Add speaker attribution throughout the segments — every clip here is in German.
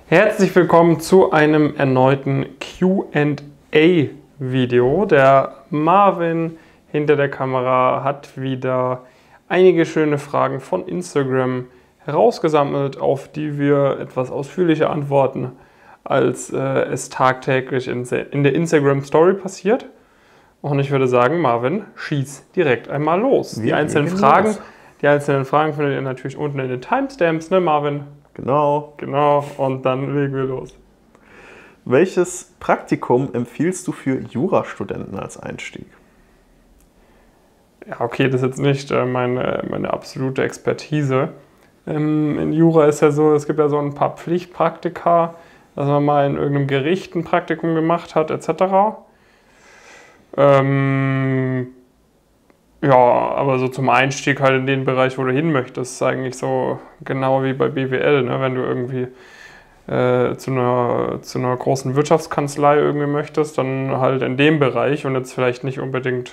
Speaker 1: Herzlich willkommen zu einem erneuten Q&A-Video. Der Marvin hinter der Kamera hat wieder einige schöne Fragen von Instagram herausgesammelt, auf die wir etwas ausführlicher antworten, als es tagtäglich in der Instagram-Story passiert. Und ich würde sagen, Marvin, schieß direkt einmal los. Die einzelnen Fragen findet ihr natürlich unten in den Timestamps, ne Marvin?
Speaker 2: Genau.
Speaker 1: Und dann legen wir los.
Speaker 2: Welches Praktikum empfiehlst du für Jurastudenten als Einstieg?
Speaker 1: Ja, okay, das ist jetzt nicht meine absolute Expertise. In Jura ist ja so, es gibt ja so ein paar Pflichtpraktika, dass man mal in irgendeinem Gericht ein Praktikum gemacht hat, etc. Ja, aber so zum Einstieg halt in den Bereich, wo du hin möchtest, ist eigentlich so genau wie bei BWL, ne? Wenn du irgendwie zu einer großen Wirtschaftskanzlei irgendwie möchtest, dann halt in dem Bereich und jetzt vielleicht nicht unbedingt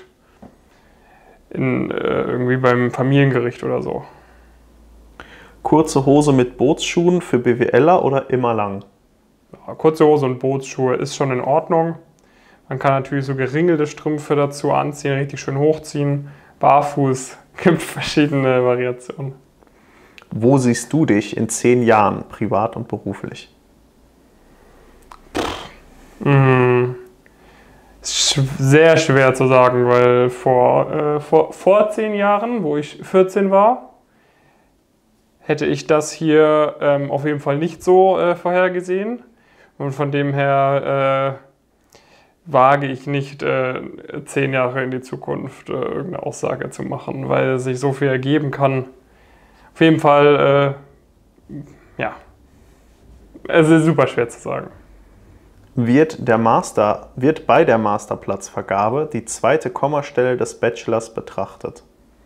Speaker 1: irgendwie beim Familiengericht oder so.
Speaker 2: Kurze Hose mit Bootsschuhen für BWLer oder immer lang?
Speaker 1: Ja, kurze Hose und Bootsschuhe ist schon in Ordnung. Man kann natürlich so geringelte Strümpfe dazu anziehen, richtig schön hochziehen. Barfuß, gibt verschiedene Variationen.
Speaker 2: Wo siehst du dich in 10 Jahren, privat und beruflich?
Speaker 1: Sehr schwer zu sagen, weil vor 10 Jahren, wo ich 14 war, hätte ich das hier auf jeden Fall nicht so vorhergesehen. Und von dem her wage ich nicht, 10 Jahre in die Zukunft irgendeine Aussage zu machen, weil sich so viel ergeben kann. Auf jeden Fall, ja, es ist super schwer zu sagen.
Speaker 2: Wird bei der Masterplatzvergabe die zweite Kommastelle des Bachelors betrachtet?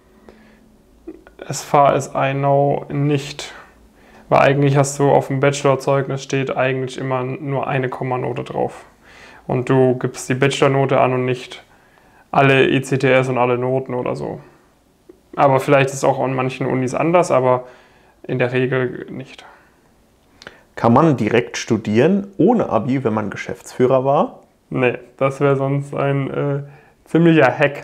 Speaker 1: As far as I know nicht. Weil eigentlich hast du auf dem Bachelorzeugnis steht eigentlich immer nur eine Kommanote drauf. Und du gibst die Bachelornote an und nicht alle ECTS und alle Noten oder so. Aber vielleicht ist es auch an manchen Unis anders, aber in der Regel nicht.
Speaker 2: Kann man direkt studieren, ohne Abi, wenn man Geschäftsführer war?
Speaker 1: Nee, das wäre sonst ein ziemlicher Hack.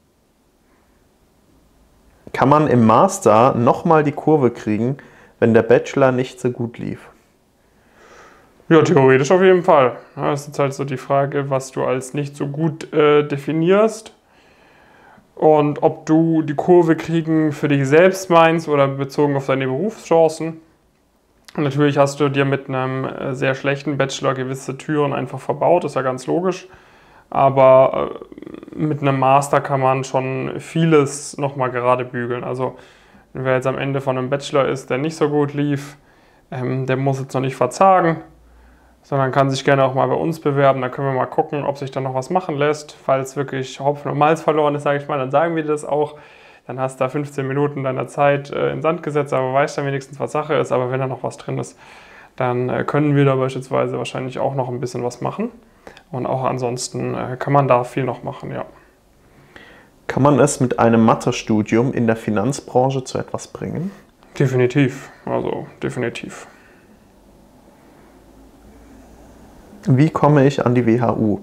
Speaker 2: Kann man im Master nochmal die Kurve kriegen, wenn der Bachelor nicht so gut lief?
Speaker 1: Ja, theoretisch auf jeden Fall. Ja, das ist halt so die Frage, was du als nicht so gut definierst und ob du die Kurve kriegen für dich selbst meinst oder bezogen auf deine Berufschancen. Und natürlich hast du dir mit einem sehr schlechten Bachelor gewisse Türen einfach verbaut, ist ja ganz logisch. Aber mit einem Master kann man schon vieles nochmal gerade bügeln. Also wer jetzt am Ende von einem Bachelor ist, der nicht so gut lief, der muss jetzt noch nicht verzagen, sondern kann sich gerne auch mal bei uns bewerben. Da können wir mal gucken, ob sich da noch was machen lässt. Falls wirklich Hopfen und Malz verloren ist, sage ich mal, dann sagen wir das auch. Dann hast du da 15 Minuten deiner Zeit in Sand gesetzt, aber weißt dann wenigstens, was Sache ist. Aber wenn da noch was drin ist, dann können wir da beispielsweise wahrscheinlich auch noch ein bisschen was machen. Und auch ansonsten kann man da viel noch machen, ja.
Speaker 2: Kann man es mit einem Mathestudium in der Finanzbranche zu etwas bringen?
Speaker 1: Definitiv, also definitiv.
Speaker 2: Wie komme ich an die WHU?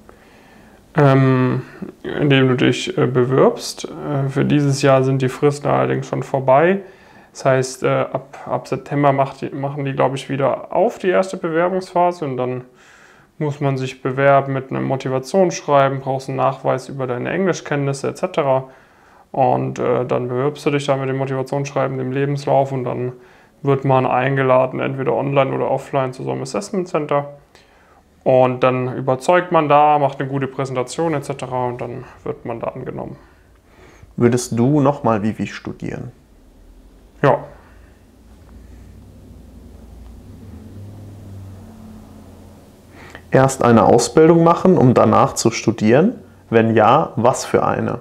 Speaker 1: Indem du dich bewirbst. Für dieses Jahr sind die Fristen allerdings schon vorbei. Das heißt, ab September machen die, glaube ich, wieder auf, die erste Bewerbungsphase. Und dann muss man sich bewerben mit einem Motivationsschreiben, brauchst einen Nachweis über deine Englischkenntnisse etc. Und dann bewirbst du dich da mit dem Motivationsschreiben, dem Lebenslauf und dann wird man eingeladen, entweder online oder offline zu so einem Assessment Center. Und dann überzeugt man da, macht eine gute Präsentation etc. und dann wird man da angenommen.
Speaker 2: Würdest du nochmal Vivi studieren?
Speaker 1: Ja.
Speaker 2: Erst eine Ausbildung machen, um danach zu studieren? Wenn ja, was für eine?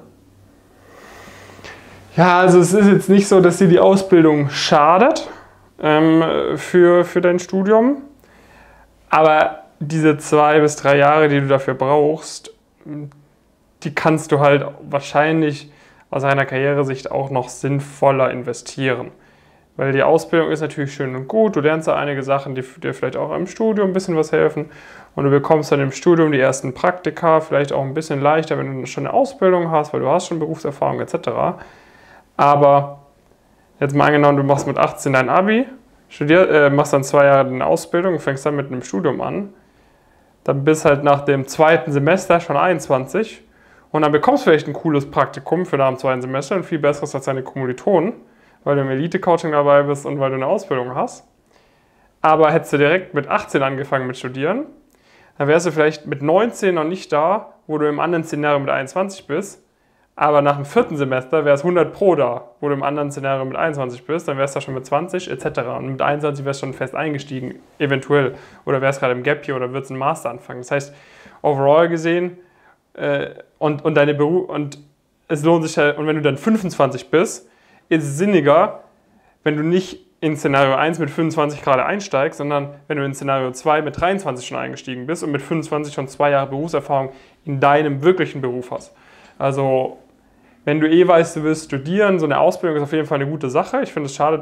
Speaker 1: Ja, also es ist jetzt nicht so, dass dir die Ausbildung schadet für dein Studium. Aber diese 2 bis 3 Jahre, die du dafür brauchst, die kannst du halt wahrscheinlich aus einer Karrieresicht auch noch sinnvoller investieren. Weil die Ausbildung ist natürlich schön und gut, du lernst da einige Sachen, die dir vielleicht auch im Studium ein bisschen was helfen und du bekommst dann im Studium die ersten Praktika, vielleicht auch ein bisschen leichter, wenn du schon eine Ausbildung hast, weil du hast schon Berufserfahrung etc. Aber jetzt mal angenommen, du machst mit 18 dein Abi, machst dann 2 Jahre eine Ausbildung, fängst dann mit einem Studium an, dann bist halt nach dem zweiten Semester schon 21 und dann bekommst du vielleicht ein cooles Praktikum für nach dem zweiten Semester, ein viel besseres als deine Kommilitonen, weil du im Elite-Coaching dabei bist und weil du eine Ausbildung hast. Aber hättest du direkt mit 18 angefangen mit Studieren, dann wärst du vielleicht mit 19 noch nicht da, wo du im anderen Szenario mit 21 bist. Aber nach dem 4. Semester wärst 100 Pro da, wo du im anderen Szenario mit 21 bist, dann wärst du schon mit 20 etc. Und mit 21 wärst du schon fest eingestiegen, eventuell. Oder wärst gerade im Gap Year oder würdest einen Master anfangen. Das heißt, overall gesehen, und es lohnt sich halt, und wenn du dann 25 bist, ist es sinniger, wenn du nicht in Szenario 1 mit 25 gerade einsteigst, sondern wenn du in Szenario 2 mit 23 schon eingestiegen bist und mit 25 schon 2 Jahre Berufserfahrung in deinem wirklichen Beruf hast. Also, wenn du weißt, du willst studieren, so eine Ausbildung ist auf jeden Fall eine gute Sache. Ich finde es schade,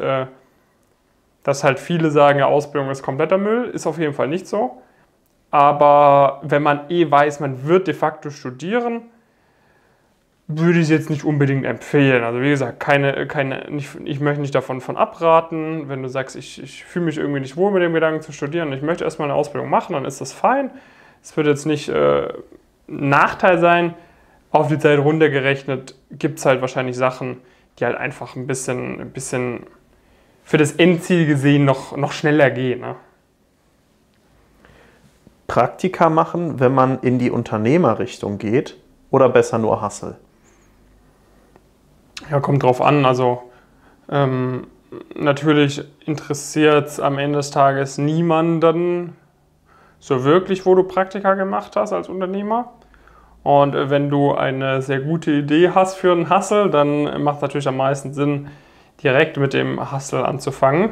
Speaker 1: dass halt viele sagen, ja, Ausbildung ist kompletter Müll. Ist auf jeden Fall nicht so. Aber wenn man weiß, man wird de facto studieren, würde ich es jetzt nicht unbedingt empfehlen. Also wie gesagt, ich möchte nicht davon abraten. Wenn du sagst, ich fühle mich irgendwie nicht wohl mit dem Gedanken zu studieren und ich möchte erstmal eine Ausbildung machen, dann ist das fein. Es wird jetzt nicht ein Nachteil sein. Auf die Zeit runtergerechnet gibt es halt wahrscheinlich Sachen, die halt einfach ein bisschen für das Endziel gesehen noch schneller gehen. Ne?
Speaker 2: Praktika machen, wenn man in die Unternehmerrichtung geht oder besser nur Hustle?
Speaker 1: Ja, kommt drauf an. Also natürlich interessiert es am Ende des Tages niemanden so wirklich, wo du Praktika gemacht hast als Unternehmer. Und wenn du eine sehr gute Idee hast für einen Hustle, dann macht es natürlich am meisten Sinn, direkt mit dem Hustle anzufangen.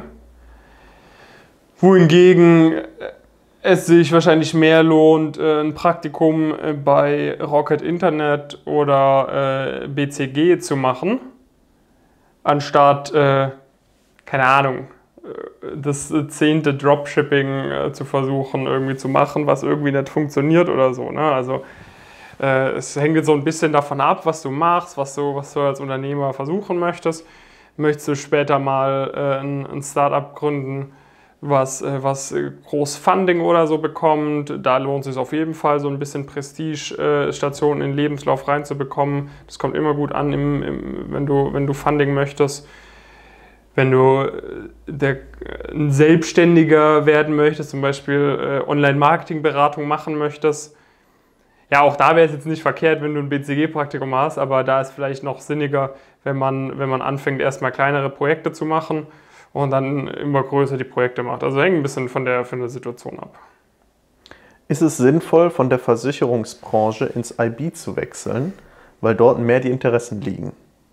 Speaker 1: Wohingegen es sich wahrscheinlich mehr lohnt, ein Praktikum bei Rocket Internet oder BCG zu machen, anstatt, keine Ahnung, das 10. Dropshipping zu versuchen irgendwie zu machen, was irgendwie nicht funktioniert oder so. Ne? Also es hängt jetzt so ein bisschen davon ab, was du machst, was du als Unternehmer versuchen möchtest. Möchtest du später mal ein Startup gründen, was groß Funding oder so bekommt? Da lohnt es sich auf jeden Fall, so ein bisschen Prestige-Stationen in den Lebenslauf reinzubekommen. Das kommt immer gut an, wenn du Funding möchtest. Wenn du ein Selbstständiger werden möchtest, zum Beispiel Online-Marketing-Beratung machen möchtest, ja, auch da wäre es jetzt nicht verkehrt, wenn du ein BCG-Praktikum hast, aber da ist vielleicht noch sinniger, wenn man anfängt, erstmal kleinere Projekte zu machen und dann immer größer die Projekte macht. Also hängt ein bisschen von der Situation ab.
Speaker 2: Ist es sinnvoll, von der Versicherungsbranche ins IB zu wechseln, weil dort mehr die Interessen liegen?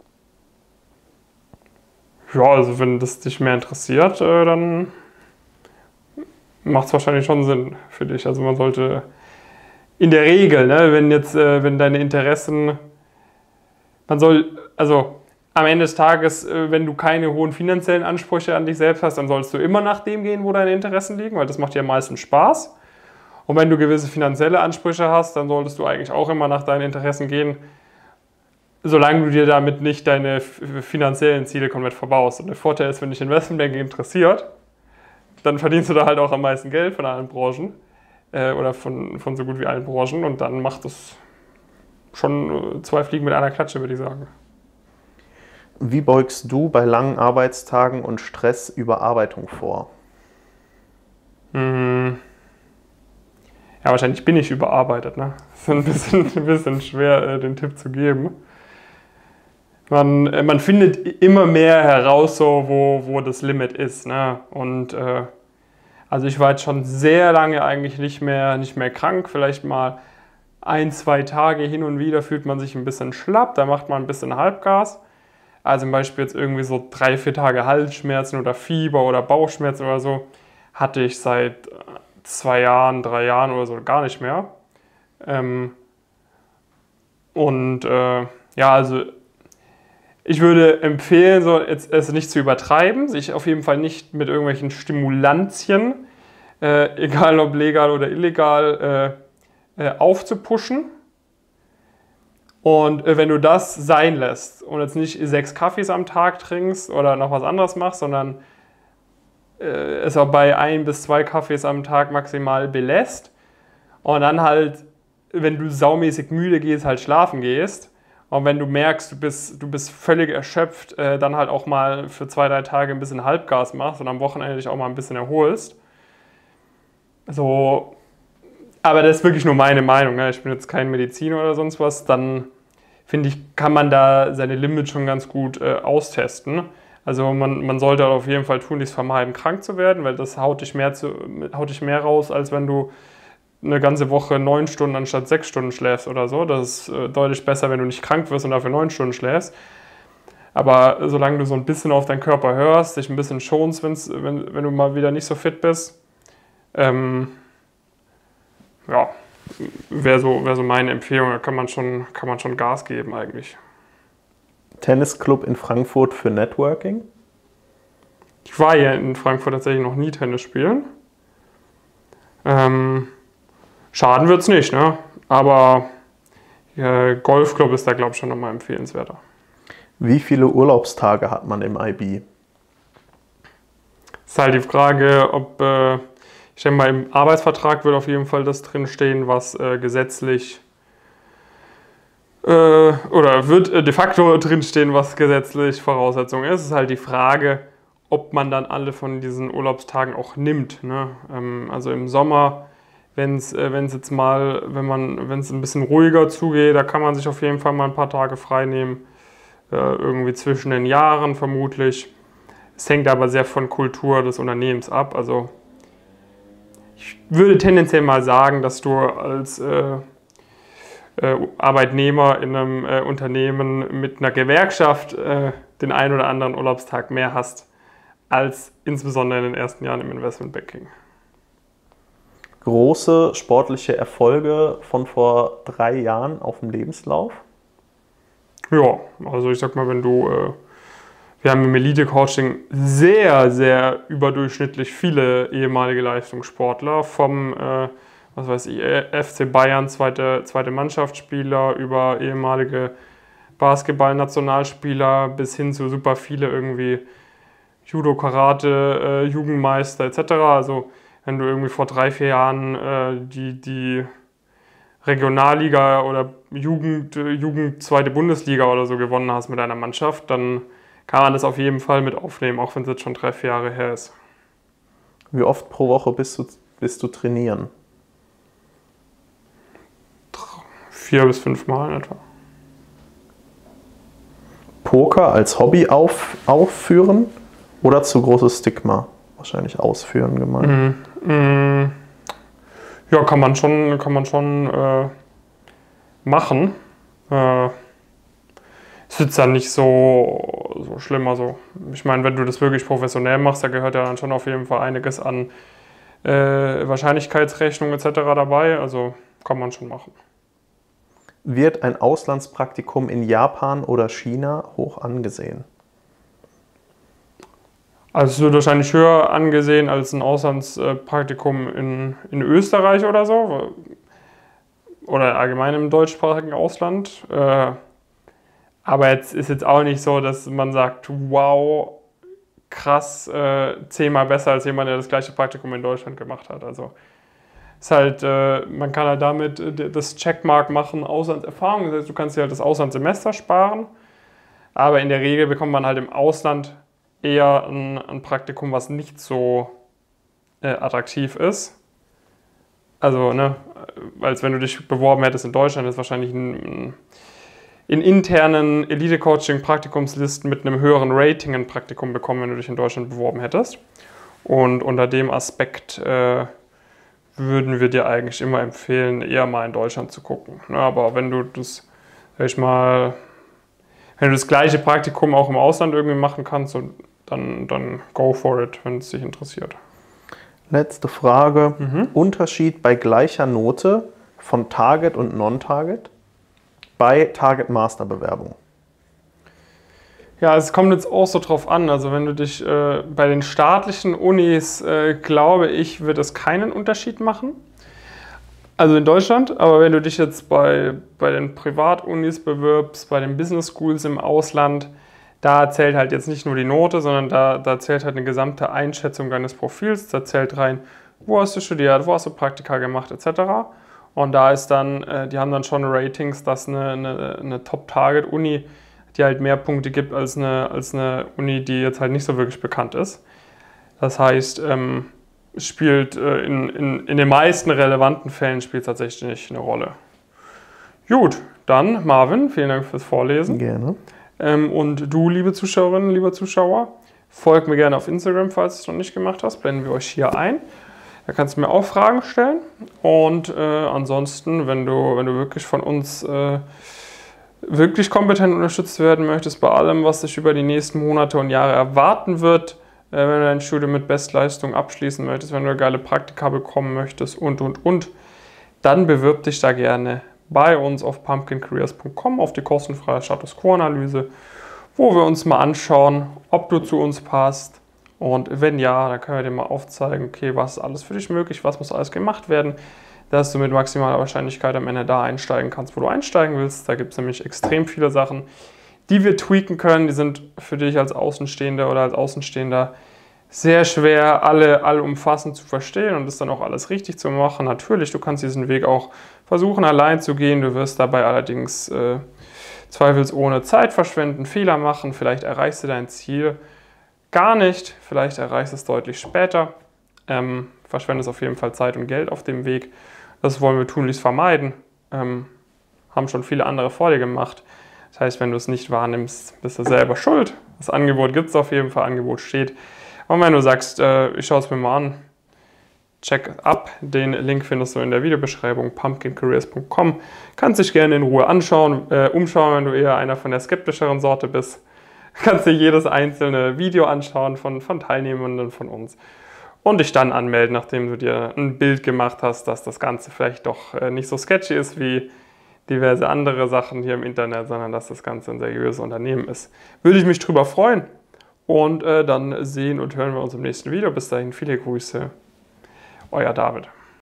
Speaker 1: Ja, also wenn das dich mehr interessiert, dann macht es wahrscheinlich schon Sinn für dich. Also man sollte in der Regel, ne, wenn deine Interessen, also am Ende des Tages, wenn du keine hohen finanziellen Ansprüche an dich selbst hast, dann solltest du immer nach dem gehen, wo deine Interessen liegen, weil das macht dir am meisten Spaß. Und wenn du gewisse finanzielle Ansprüche hast, dann solltest du eigentlich auch immer nach deinen Interessen gehen, solange du dir damit nicht deine finanziellen Ziele komplett verbaust. Und der Vorteil ist, wenn dich Investmentbanking interessiert, dann verdienst du da halt auch am meisten Geld von allen Branchen oder von so gut wie allen Branchen und dann macht es schon 2 Fliegen mit einer Klatsche, würde ich sagen.
Speaker 2: Wie beugst du bei langen Arbeitstagen und Stress Überarbeitung vor?
Speaker 1: Ja, wahrscheinlich bin ich überarbeitet. Ne? Das ist ein bisschen schwer, den Tipp zu geben. Man findet immer mehr heraus, so, wo das Limit ist. Ne? Und also ich war jetzt schon sehr lange eigentlich nicht mehr krank. Vielleicht mal 1, 2 Tage hin und wieder fühlt man sich ein bisschen schlapp. Da macht man ein bisschen Halbgas. Also zum Beispiel jetzt irgendwie so 3, 4 Tage Halsschmerzen oder Fieber oder Bauchschmerzen oder so. Hatte ich seit 2 Jahren, 3 Jahren oder so gar nicht mehr. Ja, also Ich würde empfehlen, so es nicht zu übertreiben, sich auf jeden Fall nicht mit irgendwelchen Stimulantien, egal ob legal oder illegal, aufzupuschen. Und wenn du das sein lässt und jetzt nicht 6 Kaffees am Tag trinkst oder noch was anderes machst, sondern es auch bei 1 bis 2 Kaffees am Tag maximal belässt und dann halt, wenn du saumäßig müde gehst, halt schlafen gehst. Und wenn du merkst, du bist völlig erschöpft, dann halt auch mal für 2, 3 Tage ein bisschen Halbgas machst und am Wochenende dich auch mal ein bisschen erholst. So, aber das ist wirklich nur meine Meinung, ne? Ich bin jetzt kein Mediziner oder sonst was. Dann finde ich, kann man da seine Limits schon ganz gut austesten. Also man sollte auf jeden Fall tunlichst vermeiden, krank zu werden, weil das haut dich mehr raus, als wenn du eine ganze Woche 9 Stunden anstatt 6 Stunden schläfst oder so. Das ist deutlich besser, wenn du nicht krank wirst und dafür 9 Stunden schläfst. Aber solange du so ein bisschen auf deinen Körper hörst, dich ein bisschen schonst, wenn du mal wieder nicht so fit bist, ja, wäre so meine Empfehlung. Da kann man schon Gas geben eigentlich.
Speaker 2: Tennisclub in Frankfurt für Networking?
Speaker 1: Ich war ja in Frankfurt tatsächlich noch nie Tennis spielen. Schaden wird es nicht, ne? Aber Golfclub ist da, glaube ich, schon nochmal empfehlenswerter.
Speaker 2: Wie viele Urlaubstage hat man im IB?
Speaker 1: Ist halt die Frage, ob, ich denke mal, im Arbeitsvertrag wird auf jeden Fall das drinstehen, was gesetzlich, oder wird de facto drinstehen, was gesetzlich Voraussetzung ist. Es ist halt die Frage, ob man dann alle von diesen Urlaubstagen auch nimmt, ne? Also im Sommer, wenn es ein bisschen ruhiger zugeht, da kann man sich auf jeden Fall mal ein paar Tage frei nehmen. Irgendwie zwischen den Jahren vermutlich. Es hängt aber sehr von Kultur des Unternehmens ab. Also ich würde tendenziell mal sagen, dass du als Arbeitnehmer in einem Unternehmen mit einer Gewerkschaft den einen oder anderen Urlaubstag mehr hast, als insbesondere in den ersten Jahren im Investmentbanking.
Speaker 2: Große sportliche Erfolge von vor 3 Jahren auf dem Lebenslauf?
Speaker 1: Ja, also ich sag mal, wir haben im Elite-Coaching sehr, sehr überdurchschnittlich viele ehemalige Leistungssportler, vom was weiß ich, FC Bayern, zweite Mannschaftsspieler, über ehemalige Basketball-Nationalspieler bis hin zu super viele irgendwie Judo, Karate, Jugendmeister etc. Also wenn du irgendwie vor 3, 4 Jahren die Regionalliga oder Jugend zweite Bundesliga oder so gewonnen hast mit einer Mannschaft, dann kann man das auf jeden Fall mit aufnehmen, auch wenn es jetzt schon 3, 4 Jahre her ist.
Speaker 2: Wie oft pro Woche bist du trainieren?
Speaker 1: 4 bis 5 Mal in etwa.
Speaker 2: Poker als Hobby aufführen oder zu großes Stigma? Wahrscheinlich ausführen gemeint.
Speaker 1: Ja, kann man schon machen. Ist jetzt dann nicht so schlimm. Also, ich meine, wenn du das wirklich professionell machst, da gehört ja dann schon auf jeden Fall einiges an Wahrscheinlichkeitsrechnung etc. dabei. Also kann man schon machen.
Speaker 2: Wird ein Auslandspraktikum in Japan oder China hoch angesehen?
Speaker 1: Also es wird wahrscheinlich höher angesehen als ein Auslandspraktikum in Österreich oder so. Oder allgemein im deutschsprachigen Ausland. Aber jetzt ist auch nicht so, dass man sagt, wow, krass, 10-mal besser als jemand, der das gleiche Praktikum in Deutschland gemacht hat. Also ist halt, man kann halt damit das Checkmark machen, Auslandserfahrung. Das heißt, du kannst dir halt das Auslandssemester sparen. Aber in der Regel bekommt man halt im Ausland eher ein Praktikum, was nicht so attraktiv ist. Also, ne, als wenn du dich beworben hättest in Deutschland, ist wahrscheinlich in internen Elite-Coaching-Praktikumslisten mit einem höheren Rating ein Praktikum bekommen, wenn du dich in Deutschland beworben hättest. Und unter dem Aspekt würden wir dir eigentlich immer empfehlen, eher mal in Deutschland zu gucken. Ne, aber wenn du das, sag ich mal, wenn du das gleiche Praktikum auch im Ausland irgendwie machen kannst, dann go for it, wenn es dich interessiert.
Speaker 2: Letzte Frage. Unterschied bei gleicher Note von Target und Non-Target bei Target-Master-Bewerbung?
Speaker 1: Ja, es kommt jetzt auch so drauf an. Also wenn du dich bei den staatlichen Unis, glaube ich, wird es keinen Unterschied machen. Also in Deutschland, aber wenn du dich jetzt bei den Privatunis bewirbst, bei den Business Schools im Ausland, da zählt halt jetzt nicht nur die Note, sondern da zählt halt eine gesamte Einschätzung deines Profils. Da zählt rein, wo hast du studiert, wo hast du Praktika gemacht, etc. Und da ist dann, die haben dann schon Ratings, dass eine Top-Target-Uni, die halt mehr Punkte gibt als eine Uni, die jetzt halt nicht so wirklich bekannt ist. Das heißt, spielt in den meisten relevanten Fällen spielt tatsächlich eine Rolle. Gut, dann Marvin, vielen Dank fürs Vorlesen.
Speaker 2: Gerne.
Speaker 1: Und du, liebe Zuschauerinnen, lieber Zuschauer, folgt mir gerne auf Instagram, falls du es noch nicht gemacht hast, blenden wir euch hier ein. Da kannst du mir auch Fragen stellen. Und ansonsten, wenn du wirklich von uns wirklich kompetent unterstützt werden möchtest bei allem, was dich über die nächsten Monate und Jahre erwarten wird, wenn du dein Studium mit Bestleistung abschließen möchtest, wenn du geile Praktika bekommen möchtest und, dann bewirb dich da gerne bei uns auf pumpkincareers.com auf die kostenfreie Status Quo-Analyse, wo wir uns mal anschauen, ob du zu uns passt. Und wenn ja, dann können wir dir mal aufzeigen, okay, was ist alles für dich möglich, was muss alles gemacht werden, dass du mit maximaler Wahrscheinlichkeit am Ende da einsteigen kannst, wo du einsteigen willst. Da gibt es nämlich extrem viele Sachen, die wir tweaken können. Die sind für dich als Außenstehender oder als Außenstehender sehr schwer, allumfassend zu verstehen und das dann auch alles richtig zu machen. Natürlich, du kannst diesen Weg auch versuchen, allein zu gehen. Du wirst dabei allerdings zweifelsohne Zeit verschwenden, Fehler machen. Vielleicht erreichst du dein Ziel gar nicht. Vielleicht erreichst du es deutlich später. Verschwendest auf jeden Fall Zeit und Geld auf dem Weg. Das wollen wir tunlichst vermeiden. Haben schon viele andere vor dir gemacht. Das heißt, wenn du es nicht wahrnimmst, bist du selber schuld. Das Angebot gibt es auf jeden Fall, Angebot steht. Und wenn du sagst, ich schaue es mir mal an, check ab. Den Link findest du in der Videobeschreibung, pumpkincareers.com. Kannst dich gerne in Ruhe anschauen, umschauen, wenn du eher einer von der skeptischeren Sorte bist. Kannst dir jedes einzelne Video anschauen von Teilnehmenden von uns und dich dann anmelden, nachdem du dir ein Bild gemacht hast, dass das Ganze vielleicht doch nicht so sketchy ist wie diverse andere Sachen hier im Internet, sondern dass das Ganze ein seriöses Unternehmen ist. Würde ich mich drüber freuen. Und dann sehen und hören wir uns im nächsten Video. Bis dahin, viele Grüße. Euer David.